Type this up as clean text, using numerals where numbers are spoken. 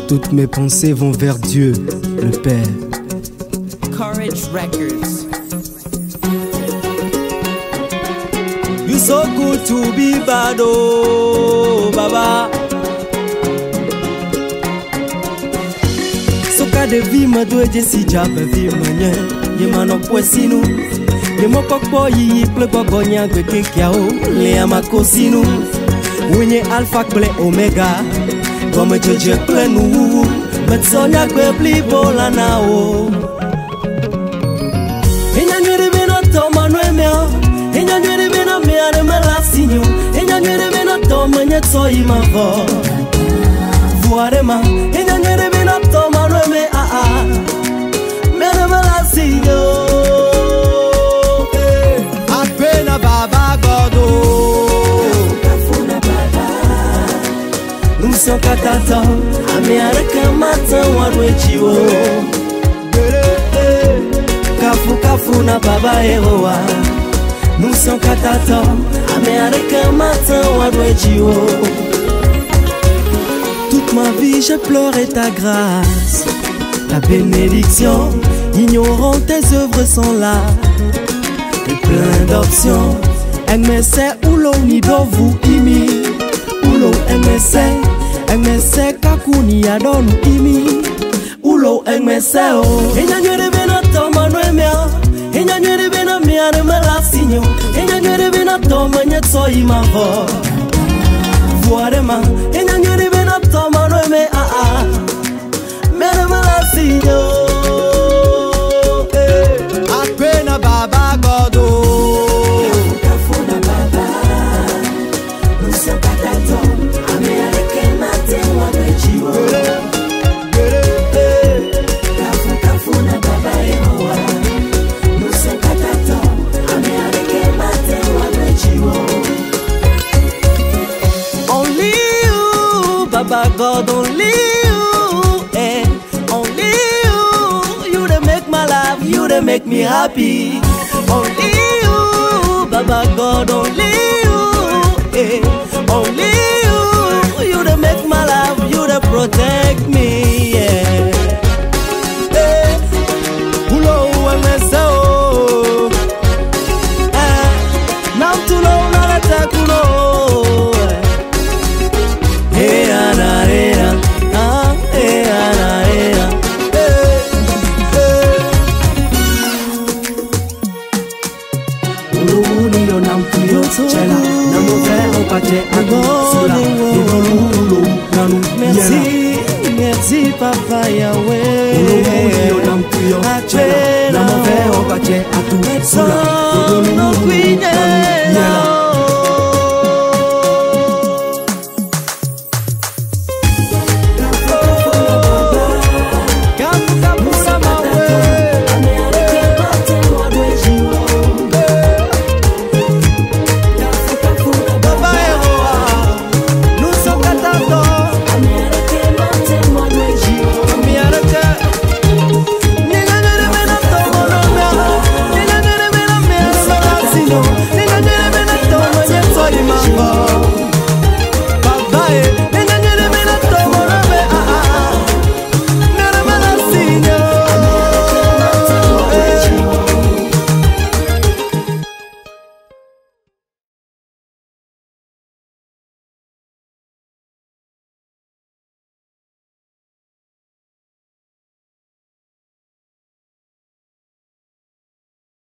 Toutes mes pensées vont vers Dieu, le Père. Courage Records. You so good to be bad, oh, Baba. Soka de vie me doit si jabe vie manye. Ye mano poesinu. Ye mo kokpo yi ple gogonya de kekiao. Le amakosinu. Winye alpha ple omega. Comme Dieu ple nou. Met sonya kwe pli bola nao. Inyanyuri bina toma noemea. Inyanyuri bina miare melasinyo. Inyanyuri bina toma nyetso imavo. Vuarema. Inyanyuri bina toma noeme a. Miare melasinyo. Apena baba godo. Nous sommes katata. Amiare kamata wadwechiwo. Kafu kafu na baba eroa. Nous sommes katata. Amiare kamata wadwechiwo. Toute ma vie j'ai pleuré ta grâce, ta bénédiction. Ignorant tes œuvres sont là. Et plein d'options. Engmese ulo ni dovu imi. Ulo engmese. Engmese kakuni adonu imi. Ulo engmese o. Inyanyere bena toma noemea. Inyanyere bena miare melasinyo. Inyanyere bena toma nyetso imavo. Vuarema. Inyanyere bena toma noeme a a. Miare melasinyo. Apena baba godo. Kafuna baba. Nusa katato. Amiare kemate wabejiwo. Kafuna baba ewa. Nusa katato. Amiare kemate wabejiwo. Only you, Baba God, only you, eh? Only you, you they make my life, you they make me happy. Only you, Baba God, only you, eh? Only you, you they make my life, you they protect me, yeah. Eh, ulo uemese o, nam tulo unaleta kulo. Merci, merci Papa Yahweh.